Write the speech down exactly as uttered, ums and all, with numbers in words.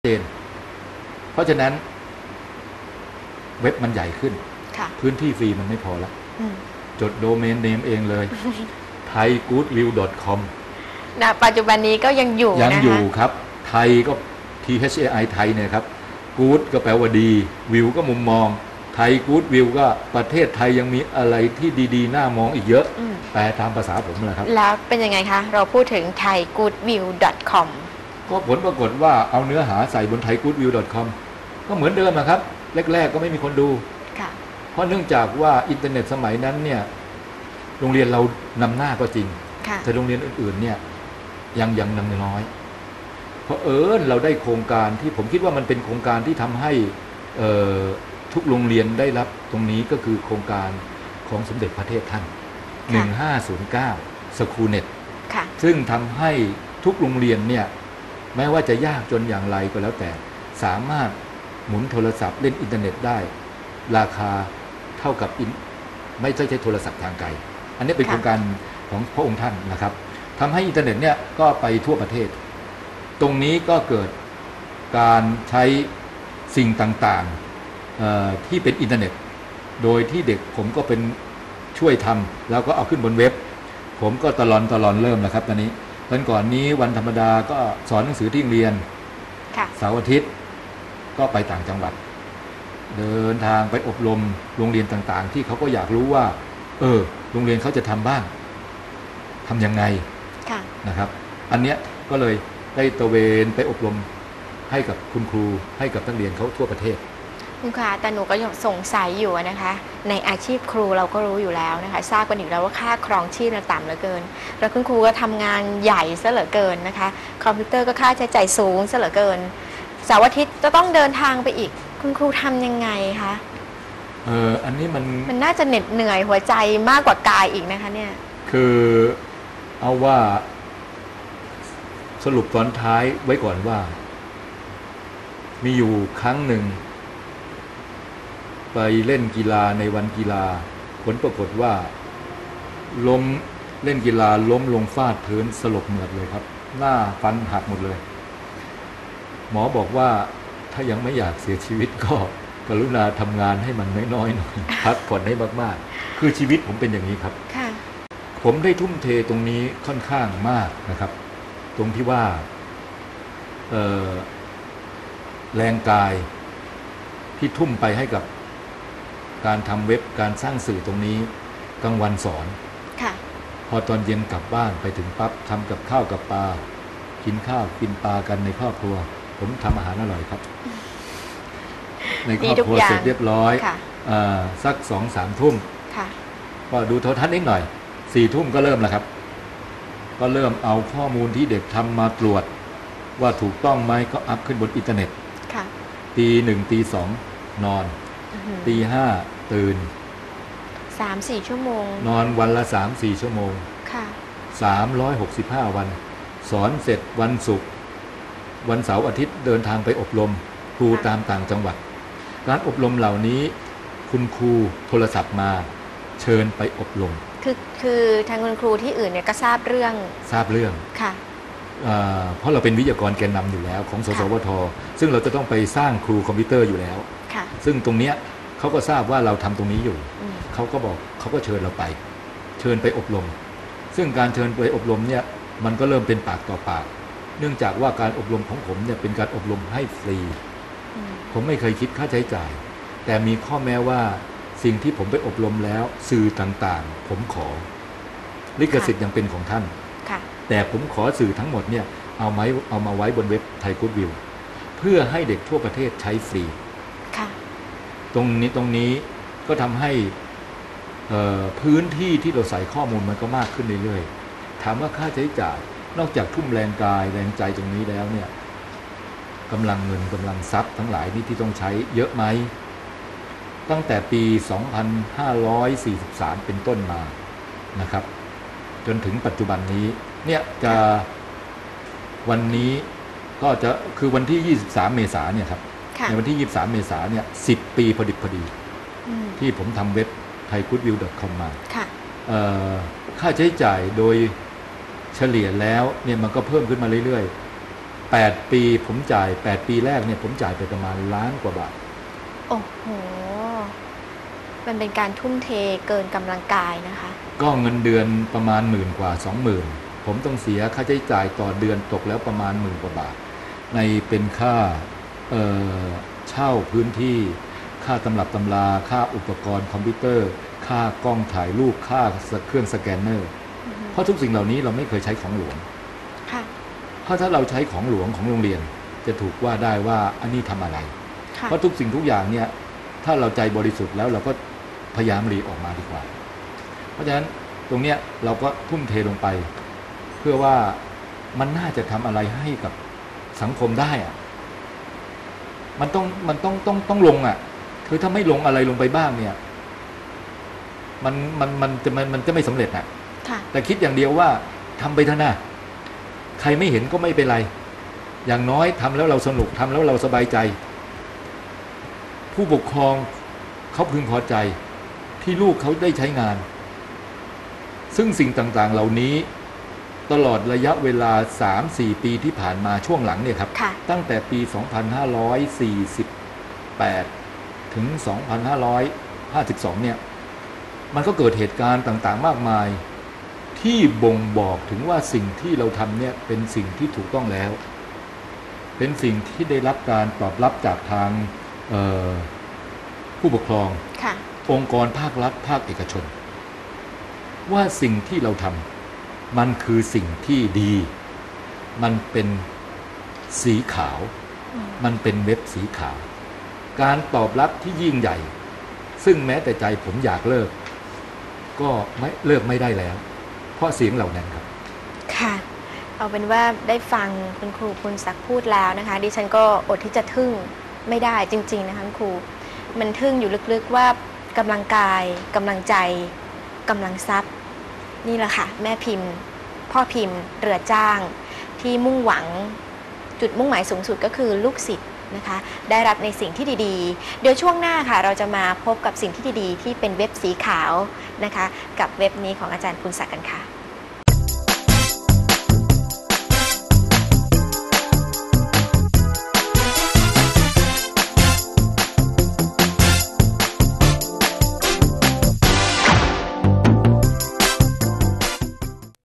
เจนเพราะฉะนั้นเว็บมันใหญ่ขึ้นพื้นที่ฟรีมันไม่พอแล้วจดโดเมนเนมเองเลย ไทยกู๊ดวิว ดอท คอมณ ปัจจุบันนี้ก็ยังอยู่ยังอยู่ครับไทยก็ ที เอช เอ ไอ ไทยเนี่ยครับกู๊ดก็แปลว่าดีวิวก็มุมมองไทยกู๊ดวิวก็ประเทศไทยยังมีอะไรที่ดีๆน่ามองอีกเยอะแปลตามภาษาผมแหละครับแล้วเป็นยังไงคะเราพูดถึง ไทยกู๊ดวิว ดอท คอมก็ผลปรากฏว่าเอาเนื้อหาใส่บน ไทยกู๊ดวิว ดอท คอม ก็เหมือนเดิมนะครับแรกๆก็ไม่มีคนดูเพราะเนื่องจากว่าอินเทอร์เน็ตสมัยนั้นเนี่ยโรงเรียนเรานำหน้าก็จริงแต่โรงเรียนอื่นๆเนี่ยยังยังนำน้อยเพราะเอิญเราได้โครงการที่ผมคิดว่ามันเป็นโครงการที่ทำให้ทุกโรงเรียนได้รับตรงนี้ก็คือโครงการของสมเด็จพระเทพท่านหนึ่งห้าศูนย์เก้าสคูเน็ตซึ่งทำให้ทุกโรงเรียนเนี่ยแม้ว่าจะยากจนอย่างไรก็แล้วแต่สามารถหมุนโทรศัพท์เล่นอินเทอร์เน็ตได้ราคาเท่ากับไม่ใช่ใช้โทรศัพท์ทางไกลอันนี้เป็นโครงการของพระองค์ท่านนะครับทำให้อินเทอร์เน็ตเนี่ยก็ไปทั่วประเทศตรงนี้ก็เกิดการใช้สิ่งต่างๆที่เป็นอินเทอร์เน็ตโดยที่เด็กผมก็เป็นช่วยทำแล้วก็เอาขึ้นบนเว็บผมก็ตลอนตลอนเริ่มแล้วครับตอนนี้ตอนก่อนนี้วันธรรมดาก็สอนหนังสือที่โรงเรียนเสาร์อาทิตย์ก็ไปต่างจังหวัดเดินทางไปอบรมโรงเรียนต่างๆที่เขาก็อยากรู้ว่าเออโรงเรียนเขาจะทำบ้างทำยังไงนะครับอันเนี้ยก็เลยได้ตระเวนไปอบรมให้กับคุณครูให้กับนักเรียนเขาทั่วประเทศคุณคะแต่หนูก็ยังสงสัยอยู่นะคะในอาชีพครูเราก็รู้อยู่แล้วนะคะทราบกันอยู่แล้วว่าค่าครองชีพเราต่ำเหลือเกินแล้วคุณครูก็ทำงานใหญ่ซะเหลือเกินนะคะคอมพิวเตอร์ก็ค่าใช้จ่ายสูงซะเหลือเกินเสาร์อาทิตย์จะต้องเดินทางไปอีกคุณครูทำยังไงคะเอออันนี้มันมันน่าจะเหน็ดเหนื่อยหัวใจมากกว่ากายอีกนะคะเนี่ยคือเอาว่าสรุปตอนท้ายไว้ก่อนว่ามีอยู่ครั้งหนึ่งไปเล่นกีฬาในวันกีฬาผลปรากฏว่าล้มเล่นกีฬาล้มลงฟาดพื้นสลบเหมือดเลยครับหน้าฟันหักหมดเลยหมอบอกว่าถ้ายังไม่อยากเสียชีวิตก็กรุณาทำงานให้มันน้อยๆหน่อยพักผ่อนให้มากๆคือชีวิตผมเป็นอย่างนี้ครับผมได้ทุ่มเทตรงนี้ค่อนข้างมากนะครับตรงที่ว่าเอ่อแรงกายที่ทุ่มไปให้กับการทำเว็บการสร้างสื่อตรงนี้กลางวันสอนพอตอนเย็นกลับบ้านไปถึงปั๊บทำกับข้าวกับปลากินข้าวกินปลากันในครอบครัวผมทำอาหารอร่อยครับในครอบครัวเสร็จเรียบร้อยสักสองสามทุ่มก็ดูโทรทัศน์นิดหน่อยสี่ทุ่มก็เริ่มแล้วครับก็เริ่มเอาข้อมูลที่เด็กทำมาตรวจว่าถูกต้องไหมก็อัพขึ้นบนอินเทอร์เน็ตตีหนึ่งตีสองนอนตีห้าตื่นสามสี่ชั่วโมงนอนวันละสามสี่ชั่วโมงสามร้อยหกสิบห้าวันสอนเสร็จวันศุกร์วันเสาร์อาทิตย์เดินทางไปอบรมครูตามต่างจังหวัดการอบรมเหล่านี้คุณครูโทรศัพท์มาเชิญไปอบรมคือคือทางคุณครูที่อื่นเนี่ยก็ทราบเรื่องทราบเรื่องค่ะเพราะเราเป็นวิทยากรแกนนำอยู่แล้วของสสวทซึ่งเราจะต้องไปสร้างครูคอมพิวเตอร์อยู่แล้วซึ่งตรงเนี้ยเขาก็ทราบว่าเราทำตรงนี้อยู่เขาก็บอกเขาก็เชิญเราไปเชิญไปอบรมซึ่งการเชิญไปอบรมเนี่ยมันก็เริ่มเป็นปากต่อปากเนื่องจากว่าการอบรมของผมเนี่ยเป็นการอบรมให้ฟรีผมไม่เคยคิดค่าใช้จ่ายแต่มีข้อแม้ว่าสิ่งที่ผมไปอบรมแล้วสื่อต่างๆผมขอลิขสิทธิ์ยังเป็นของท่านแต่ผมขอสื่อทั้งหมดเนี่ยเอาไว้เอามาไว้บนเว็บไทยกู๊ดวิวเพื่อให้เด็กทั่วประเทศใช้ฟรีตรงนี้ตรงนี้ก็ทำให้พื้นที่ที่เราใส่ข้อมูลมันก็มากขึ้นเรื่อยๆถามว่าค่าใช้จ่ายนอกจากทุ่มแรงกายแรงใจตรงนี้แล้วเนี่ยกำลังเงินกำลังทรัพย์ทั้งหลายนี่ที่ต้องใช้เยอะไหมตั้งแต่ปีสองพันห้าร้อยสี่สิบสามเป็นต้นมานะครับจนถึงปัจจุบันนี้เนี่ยจะวันนี้ก็จะคือวันที่ยี่สิบสามเมษายนเนี่ยครับในวันที่ยี่สิบสามเมษายนเนี่ยสิบปีพอดิบพอดีที่ผมทำเว็บ ไทยกู๊ดวิว ดอท คอม มาค่าใช้จ่ายโดยเฉลี่ยแล้วเนี่ยมันก็เพิ่มขึ้นมาเรื่อยแปดปีผมจ่ายแปดปีแรกเนี่ยผมจ่ายไปประมาณล้านกว่าบาทโอ้โหมันเป็นการทุ่มเทเกินกำลังกายนะคะก็เงินเดือนประมาณหมื่นกว่าสองหมื่นผมต้องเสียค่าใช้จ่ายต่อเดือนตกแล้วประมาณหมื่นกว่าบาทในเป็นค่าเอ่อเช่าพื้นที่ค่าตำรับตำราค่าอุปกรณ์คอมพิวเตอร์ค่ากล้องถ่ายรูปค่าเครื่องสแกนเนอร์เพราะทุกสิ่งเหล่านี้เราไม่เคยใช้ของหลวงเพราะถ้าเราใช้ของหลวงของโรงเรียนจะถูกว่าได้ว่าอันนี้ทำอะไรเพราะทุกสิ่งทุกอย่างเนี่ยถ้าเราใจบริสุทธิ์แล้วเราก็พยายามหลีกออกมาดีกว่าเพราะฉะนั้นตรงเนี้ยเราก็ทุ่มเทลงไปเพื่อว่ามันน่าจะทำอะไรให้กับสังคมได้อะมันต้องมันต้องต้องต้องลงอ่ะคือถ้าไม่ลงอะไรลงไปบ้างเนี่ยมันมันมันจะมันมันจะไม่สำเร็จอ่ะแต่คิดอย่างเดียวว่าทำไปเถอะนะใครไม่เห็นก็ไม่เป็นไรอย่างน้อยทำแล้วเราสนุกทำแล้วเราสบายใจผู้ปกครองเขาพึงพอใจที่ลูกเขาได้ใช้งานซึ่งสิ่งต่างๆเหล่านี้ตลอดระยะเวลา สามถึงสี่ ปีที่ผ่านมาช่วงหลังเนี่ยครับตั้งแต่ปี สองพันห้าร้อยสี่สิบแปด ถึง สองพันห้าร้อยห้าสิบสอง เนี่ยมันก็เกิดเหตุการณ์ต่างๆมากมายที่บ่งบอกถึงว่าสิ่งที่เราทำเนี่ยเป็นสิ่งที่ถูกต้องแล้วเป็นสิ่งที่ได้รับการตอบรับจากทางผู้ปกครององค์กรภาครัฐภาคเอกชนว่าสิ่งที่เราทำมันคือสิ่งที่ดีมันเป็นสีขาวมันเป็นเว็บสีขาวการตอบรับที่ยิ่งใหญ่ซึ่งแม้แต่ใจผมอยากเลิกก็ไม่เลิกไม่ได้แล้วเพราะเสียงเหล่านั้นครับค่ะเอาเป็นว่าได้ฟังคุณครูคุณศักดิ์พูดแล้วนะคะดิฉันก็อดที่จะทึ่งไม่ได้จริงๆนะคะคุณครูมันทึ่งอยู่ลึกๆว่ากำลังกายกำลังใจกำลังทรัพย์นี่แหละค่ะแม่พิมพ์พ่อพิมพ์เรือจ้างที่มุ่งหวังจุดมุ่งหมายสูงสุดก็คือลูกศิษย์นะคะได้รับในสิ่งที่ดีๆเดี๋ยวช่วงหน้าค่ะเราจะมาพบกับสิ่งที่ดีๆที่เป็นเว็บสีขาวนะคะกับเว็บนี้ของอาจารย์คุณศักดิ์กันค่ะ